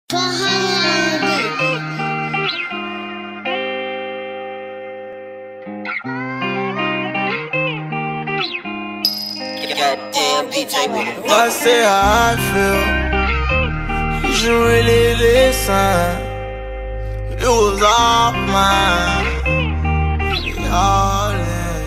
Goddamn DJ with it. I say how I feel. You should really listen. It was all mine. All in.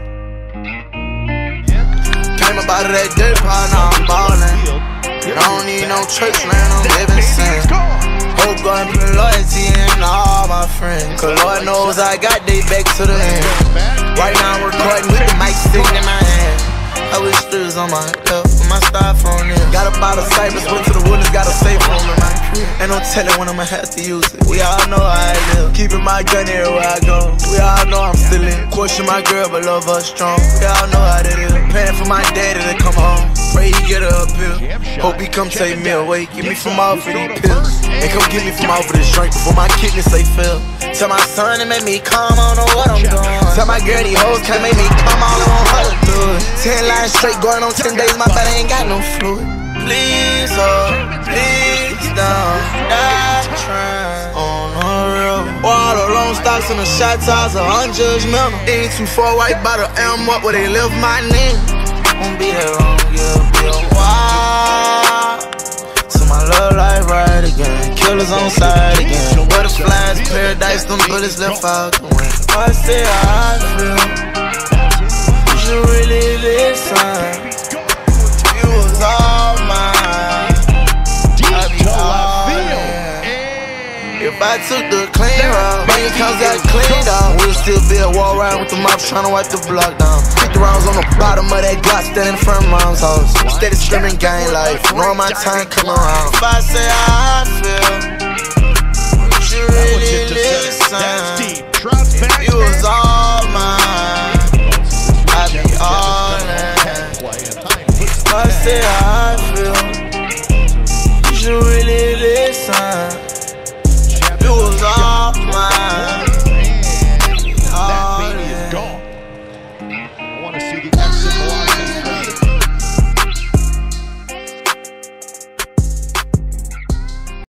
Came about that day, partner, I'm ballin'. I don't need no church land, I'm living sin. Hope God put loyalty in all my friends. Cause Lord knows I got they back to the end. Right now I'm recording with the mic sitting in my hand. I wish strippers on my left with my styrofoam in. Got a bottle of Cypress, went to the woodlands, got a safe room in my crib. Ain't no telling when I'ma have to use it. We all know how I live. Keeping my gun everywhere I go. We all know I'm still in. Question my girl, but love her strong. We all know how that is. Paying for my daddy to come home. Pray he get her up here. Hope he come take me away. Get me from off of these pills. And come get me from off of this drink before my kidneys say fail. Tell my son to make me calm, I don't know what I'm doing. Tell my girl these hoes can't make me come on, I want her to do it. 10 lines straight going on 10 days, my body ain't got no fluid. Please, oh, please don't die trying on the road. All the long stocks and the shot toss are unjudgmental. Ain't too far white by the M up where they left my name. Won't be that long, yeah, be a while. So my love life right again. Killers on side again. Butterflies, paradise, them bullets left out the wind. I say how I feel. You should really listen. You was all mine. I be all in. If I took the clean route, bank accounts got cleaned out. We'll still be a wall ride with the mops trying to wipe the block down. 50 rounds on the bottom of that Glock, standing in front of mom's house. Steady screaming gang life, knowing my time come around. If I say how I feel, you should really listen. You was all mine, I be all in. If I say how I feel, you should really listen. You was all mine, all in. I want to see the